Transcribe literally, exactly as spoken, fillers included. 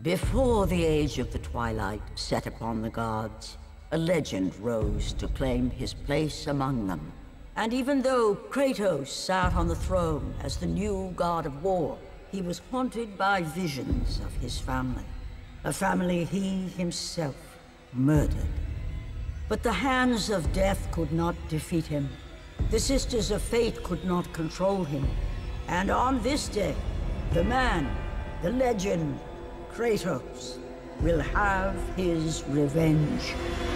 Before the age of the twilight set upon the gods, a legend rose to claim his place among them. And even though Kratos sat on the throne as the new god of war, he was haunted by visions of his family. A family he himself murdered. But the hands of death could not defeat him. The Sisters of Fate could not control him. And on this day, the man, the legend, Kratos, will have his revenge.